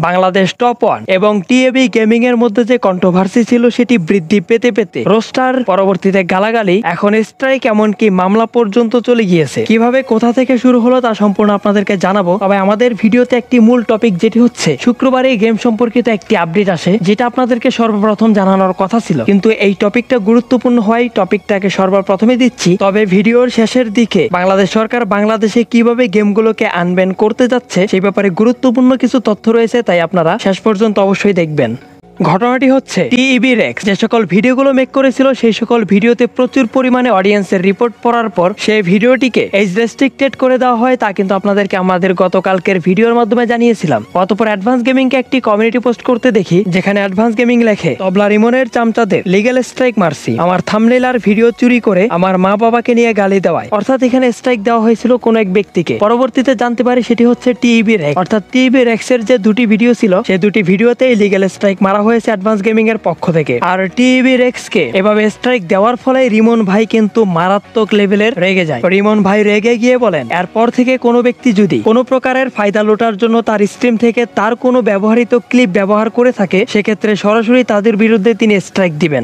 Bangladesh top 1 এবং TAB gaming এর মধ্যে যে কন্ট্রোভার্সি ছিল সেটি বৃদ্ধি পেতে পেতে রোস্টার, পরবর্তীতে গালাগালি, এখন স্ট্রাইক, এমনকি মামলা পর্যন্ত চলে গিয়েছে। কিভাবে কোথা থেকে শুরু হলো তা সম্পূর্ণ আপনাদেরকে জানাবো। তবে আমাদের ভিডিওতে একটি মূল টপিক যেটি হচ্ছে শুক্রবারে গেম সম্পর্কিত একটি আপডেট আসে, যেটা আপনাদেরকে সর্বপ্রথম জানানোর কথা ছিল, কিন্তু এই টপিকটা গুরুত্বপূর্ণ হয় টপিকটাকে সর্বপ্রথমে দিচ্ছি। তবে ভিডিওর শেষের দিকে বাংলাদেশ সরকার বাংলাদেশে কিভাবে গেমগুলোকে আনব্যান করতে যাচ্ছে সেই ব্যাপারে গুরুত্বপূর্ণ কিছু তথ্য রয়েছে, তাই আপনারা শেষ পর্যন্ত অবশ্যই দেখবেন। ঘটনাটি হচ্ছে টিইবি রেক্স যে সকল ভিডিওগুলো মেক করেছিল সেই সকল ভিডিওতে প্রচুর পরিমাণে অডিয়েন্সের রিপোর্ট পড়ার পর সেই ভিডিওটিকে এজ রেস্ট্রিক্টেড করে দেওয়া হয়। তা কিন্তু আপনাদেরকে আমাদের গতকালকের ভিডিওর মাধ্যমে জানিয়েছিলাম। অতঃপর অ্যাডভান্স গেমিং কে একটি কমিউনিটি পোস্ট করতে দেখি, যেখানে অ্যাডভান্স গেমিং লেখে, তবলা রিমনের চামচাদের লিগ্যাল স্ট্রাইক মারছি, আমার থাম্বনেল আর ভিডিও চুরি করে আমার মা বাবাকে নিয়ে গালি দেওয়ায়। অর্থাৎ এখানে স্ট্রাইক দেওয়া হয়েছিল কোন এক ব্যক্তিকে। পরবর্তীতে জানতে পারি সেটি হচ্ছে টিইবি রেক্স। অর্থাৎ টিইবি রেক্স এর যে দুটি ভিডিও ছিল সেই দুটি ভিডিওতে লিগ্যাল স্ট্রাইক মারা হয়েছে অ্যাডভান্স গেমিং এর পক্ষ থেকে। আর টিইবি রেক্স কে এভাবে স্ট্রাইক দেওয়ার ফলে রিমন ভাই কিন্তু মারাত্মক লেভেলের রেগে যায়। রিমন ভাই রেগে গিয়ে বলেন, এরপর থেকে কোনো ব্যক্তি যদি কোনো প্রকারের ফায়দা লুটার জন্য তার স্ট্রিম থেকে তার কোনো ব্যবহৃত ক্লিপ ব্যবহার করে থাকে, সেক্ষেত্রে সরাসরি তাদের বিরুদ্ধে তিনি স্ট্রাইক দিবেন।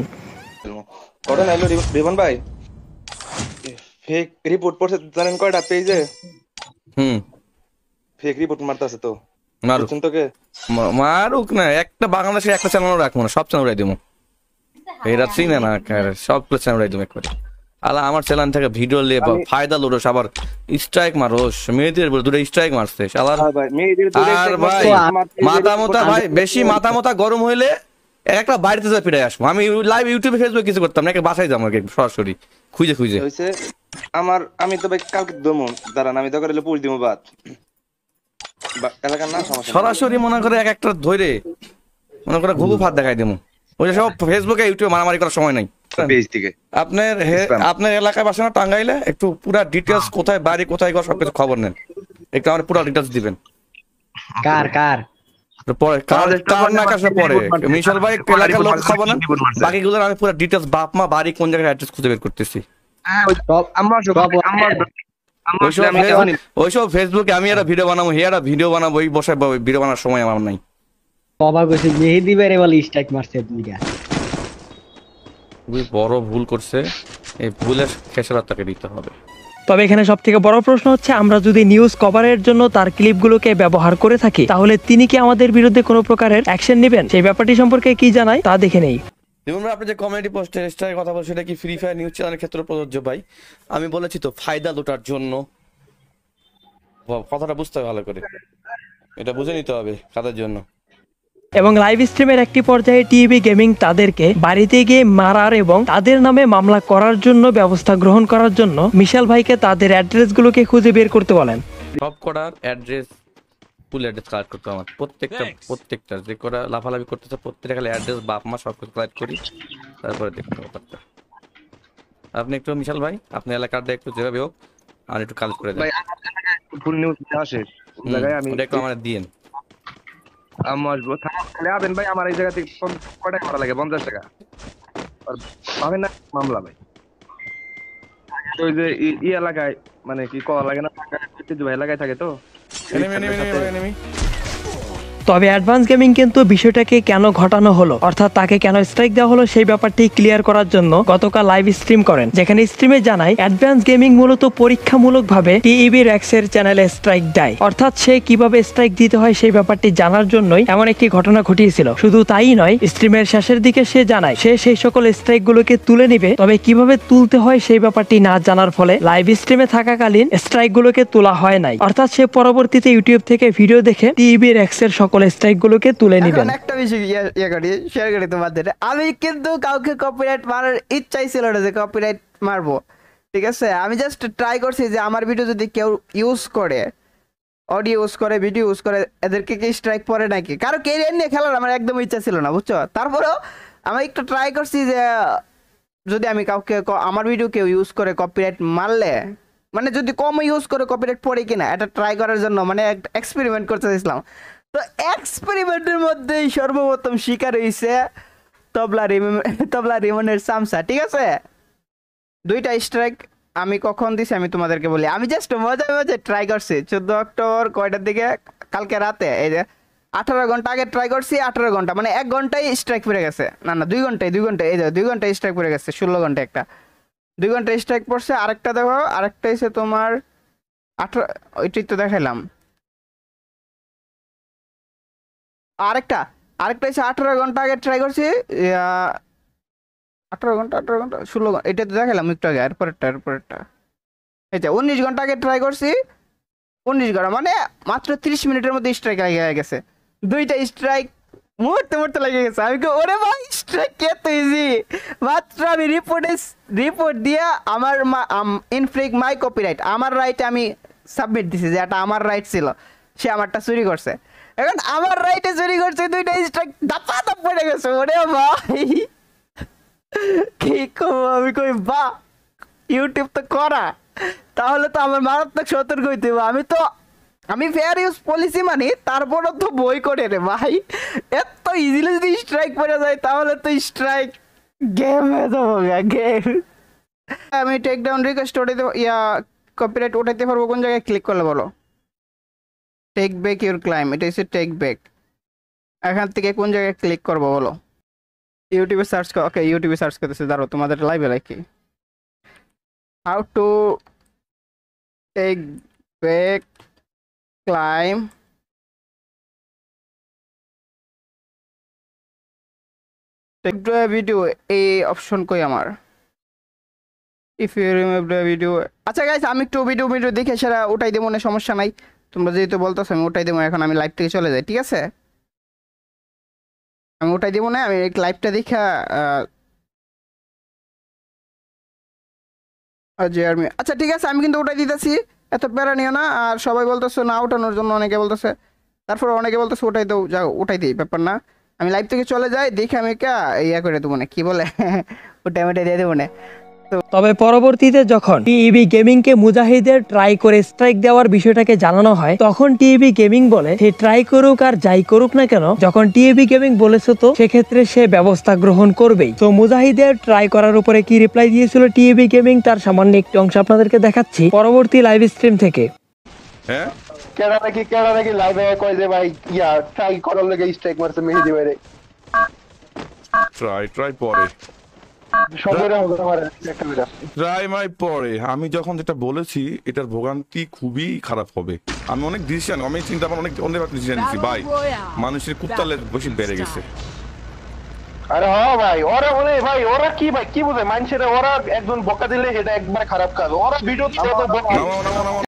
রিমন ভাই ফেক রিপোর্ট পড়ছে জানেন কয়টা পেজে? ফেক রিপোর্ট মারতাছে তো মারুক না, একটা বাংলাদেশে একটা চ্যানেল রাখবো না, সব চ্যানেল রাই দিব। এরা চিনে না, সব চ্যানেল রাই দিব একবারে। আলা আমার চ্যানেল থেকে ভিডিও লে ফায়দা লোডস, আবার স্ট্রাইক মারোস, মেয়েদের বলে দুটো স্ট্রাইক মারছে শালার। আর ভাই মাথা মোতা ভাই বেশি মাথা মোতা গরম হইলে একটা বাড়িতে যা ফিরে আসবো। আমি লাইভ ইউটিউবে ফেসবুকে কিছু করতাম না, একটা বাসায় যাবো সরাসরি খুঁজে খুঁজে। আমি তো ভাই কালকে দমু দাঁড়ান, আমি দরকার হলে পুষ দিব বাদ এলাকার না সরাসরি মনে করে এক একটা ধরে মনে করে ঘুঘু ভাত দেখাই দেবো। ওই সব ফেসবুকে ইউটিউবে মারামারি করার সময় নাই। আপনার এলাকায় বাসা না টাঙ্গাইলে একটু পুরা ডিটেলস, কোথায় বাড়ি কোথায় ঘর সবকিছু খবর নেন, একটু আমার পুরা ডিটেলস দিবেন। কার কার পরে কার না কাছে পরে মিশাল ভাই এলাকার লোক খবর নেন, বাকিগুলো আমি পুরা ডিটেলস বাপ মা বাড়ি কোন জায়গায় অ্যাড্রেস খুঁজে বের করতেছি। ওইসব ফেসবুকে আমি একটা ভিডিও বানাবো, হেয়ারা ভিডিও বানাবো, ওই বসে ভিডিও বানার সময় আমার নাই। খুবই বড় ভুল করছে, এই ভুলের খেসারত তাকে দিতে হবে। তবে এখানে সব থেকে বড় প্রশ্ন হচ্ছে, আমরা যদি নিউজ কভারের জন্য তার ক্লিপগুলোকে ব্যবহার করে থাকি, তাহলে তিনি কি আমাদের বিরুদ্ধে কোনো প্রকারের অ্যাকশন নেবেন? সেই ব্যাপারটি সম্পর্কে কি জানায় তা দেখে নেই। আপনি যে কমিউনিটি পোস্টে স্ট্রাইক কথা বলছেন, এটা কি ফ্রি ফায়ার নিউজ চ্যানেলের ক্ষেত্রে প্রযোজ্য? ভাই আমি বলেছি তো ফায়দা লুটার জন্য, কথাটা বুঝতে হবে ভালো করে, এটা বুঝে নিতে হবে কাদের জন্য। এবং লাইভ স্ট্রিমের একটি পর্যায়ে টিইবি গেমিং তাদেরকে বাড়িতে গিয়ে মারার এবং তাদের নামে মামলা করার জন্য ব্যবস্থা গ্রহণ করার জন্য মিশাল ভাইকে তাদের অ্যাড্রেসগুলোকে খুঁজে বের করতে বলেন। সব করার অ্যাড্রেস, ফুল অ্যাড্রেস কালেক্ট করতে আমার প্রত্যেকটা যে করা লাফালাফি করতেছে প্রত্যেকটা অ্যাড্রেস বাপ মা সব কিছু কালেক্ট করি, তারপরে দেখতে ব্যাপারটা। আপনি একটু মিশাল ভাই আপনি এলাকাটা একটু যেভাবে হোক আর একটু কালেক্ট করে দেন ফুল নিউজ আসে জায়গায়, আমি একটু আমার দিয়েন। আমার তাহলে আবেন ভাই, আমার এই জায়গা থেকে কয় টাকা ভাড়া লাগে? 50 টাকা পাবেন না মামলা ভাই? ওই যে ই এলাকায় মানে কি করা লাগে না, এলাকায় থাকে তো। তবে অ্যাডভান্স গেমিং কিন্তু বিষয়টাকে কেন ঘটানো হলো, অর্থাৎ তাকে কেন স্ট্রাইক দেওয়া হলো সেই ব্যাপারটি ক্লিয়ার করার জন্য গতকাল লাইভ স্ট্রিম করেন, যেখানে স্ট্রিমে জানায় অ্যাডভান্স গেমিং মূলত পরীক্ষামূলকভাবে টিইবি রেক্স এর চ্যানেলে স্ট্রাইক দেয়। অর্থাৎ সে কিভাবে স্ট্রাইক দিতে হয় সেই ব্যাপারটি জানার জন্যই এমন একটি ঘটনা ঘটিয়েছিল। শুধু তাই নয়, স্ট্রিমের শেষের দিকে সে জানায় সে সেই সকল স্ট্রাইক গুলোকে তুলে নিবে, তবে কিভাবে তুলতে হয় সেই ব্যাপারটি না জানার ফলে লাইভ স্ট্রিমে থাকাকালীন স্ট্রাইক গুলোকে তোলা হয় নাই। অর্থাৎ সে পরবর্তীতে ইউটিউব থেকে ভিডিও দেখে টিইবি রেক্স এর সকল স্ট্রাইক গুলোকে তুলে নেবেন। একটা বিষয় শেয়ার করি তোমাদের, আমি কিন্তু কাউকে কপিরাইট মারার ইচ্ছাই ছিল না যে কপিরাইট মারবো, ঠিক আছে? আমি জাস্ট ট্রাই করছি যে আমার ভিডিও যদি কেউ ইউজ করে, অডিও ইউজ করে, ভিডিও ইউজ করে, এদেরকে কি স্ট্রাইক পড়ে নাকি? কারো ক্যারিয়ার নিয়ে খেলার আমার একদম ইচ্ছা ছিল না, বুঝছো? তারপরেও আমি একটু ট্রাই করছি যে যদি আমি কাউকে আমার ভিডিও কেউ ইউজ করে কপিরাইট মারলে, মানে যদি কম ইউজ করে কপিরাইট পড়ে কিনা এটা ট্রাই করার জন্য মানে একটা এক্সপেরিমেন্ট করতে চাইছিলাম। তো এক্সপেরিমেন্টের মধ্যেই সর্বপ্রথম শিকার হয়েছে তবলা রিমনের চামচা, ঠিক আছে? দুইটা স্ট্রাইক আমি কখন দিছি আমি তোমাদেরকে বলি, আমি জাস্ট মজা ট্রাই করছি। 14 অক্টোবর কয়টার দিকে? কালকে রাতে, এই যে 18 ঘন্টা আগে ট্রাই করছি, 18 ঘন্টা মানে 1 ঘন্টায় স্ট্রাইক পড়ে গেছে। না না 2 ঘন্টায় এই যে 2 ঘন্টায় স্ট্রাইক পড়ে গেছে, 16 ঘন্টা একটা, 2 ঘন্টায় স্ট্রাইক পড়ছে। আরেকটা দেখো, আরেকটা এসে তোমার 18, ওইটাই তো দেখাইলাম। আরেকটা এসে 18 ঘন্টা আগে ট্রাই করছি, 18 ঘন্টা 16 ঘন্টা, এটা তো দেখালাম একটু আগে। এরপরেরটা এই যে 19 ঘন্টা আগে ট্রাই করছি, 19 ঘন্টা মানে মাত্র 30 মিনিটের মধ্যে স্ট্রাইক লেগে গেছে। 2টা স্ট্রাইক মুহূর্তে লেগে গেছে। আমি ওরে ভাই স্ট্রাইক এত ইজি! মাত্র আমি রিপোর্ট দিয়ে আমার ইনফ্রিক মাই কপিরাইট, আমার রাইট আমি সাবমিট দিছি যে এটা আমার রাইট ছিল, সে আমারটা চুরি করছে। এখন আমার রাইটে চুরি করছে, 2টা স্ট্রাইক দাপা পড়ে গেছে। ওরে ভাই কি করবো আমি, কই বা ইউটিউব তো করা, তাহলে তো আমার মারাত্মক সতর্ক হইতে হবে। আমি ফেয়ার ইউজ পলিসি মানি, তারপরও তো বই করে রে ভাই। এত ইজিলি যদি স্ট্রাইক পড়ে যায় তাহলে তো স্ট্রাইক গেম হয়ে যাবো গেম। আমি টেক ডাউন রিকোয়েস্ট ওঠাইতে, কপিরাইট ওঠাইতে পারবো কোন জায়গায় ক্লিক করলে বলো? টেক ব্যাক ইউর ক্লাইম, এটা হচ্ছে টেক ব্যাক। এখান থেকে কোন জায়গায় ক্লিক করবো বলো? ইউটিউবে সার্চ কর। ওকে, ইউটিউবে সার্চ করতেছে, দাঁড়ো তোমাদের লাইভে রাখি। How to take back claim take video, এই অপশন কই আমার? If you remove the video. আচ্ছা গাইস, আমি একটু ভিডিও দেখে সেটা ওটাই দেবো না, সমস্যা নাই। তোমরা যেহেতু বলতেছো আমি ওটাই দেবো। এখন আমি লাইভ থেকে চলে যাই, ঠিক আছে? আমি ওটাই দেবো না, আমি লাইভটা দেখা আচ্ছা ঠিক আছে, আমি কিন্তু ওটাই দিতেছি, এত প্যারা নিও না। আর সবাই বলতেছো না ওঠানোর জন্য, অনেকে বলতেছে, তারপর অনেকে বলতেছে ওটাই দাও, যাও ওটাই দিই, ব্যাপার না। আমি লাইভ থেকে চলে যাই, দেখে আমি ইয়া করে দেবো না, কি বলে ওটাই দিয়ে দেবো না। তবে পরবর্তীতে যখন টিইবি গেমিং কে মুজাহিদের ট্রাই করে স্ট্রাইক দেওয়ার বিষয়টাকে জানানো হয়, তখন টিইবি গেমিং বলে সে ট্রাই করুক আর যাই করুক না কেন, যখন টিইবি গেমিং বলেছে তো সেক্ষেত্রে সে ব্যবস্থা গ্রহণ করবেই। তো মুজাহিদের ট্রাই করার উপরে কি রিপ্লাই দিয়েছিল টিইবি গেমিং, তার সামান্য একটি অংশ আপনাদেরকে দেখাচ্ছি পরবর্তী লাইভ স্ট্রিম থেকে। হ্যাঁ কেডা নাকি লাইভে কয় যে ভাই ট্রাই করার লাগে স্ট্রাইক মারছে মেহেদি ভাইরে। ট্রাই পরে ট্রাই মাই পরে আমি যখন যেটা বলেছি এটার ভোগান্তি খুবই খারাপ হবে। আমি অনেক ডিসিশন, আমি চিন্তা ভাবনা অনেক ডিসিশন নিচ্ছি ভাই। মানুষের কুত্তালে বেশি বেড়ে গেছে। আরে হ্যাঁ ভাই, ওরা বলে ভাই ওরা কি ভাই কি বোঝে মানুষের, ওরা একজন বকা দিলে এটা একবার খারাপ কাজ। ওরা ভিডিও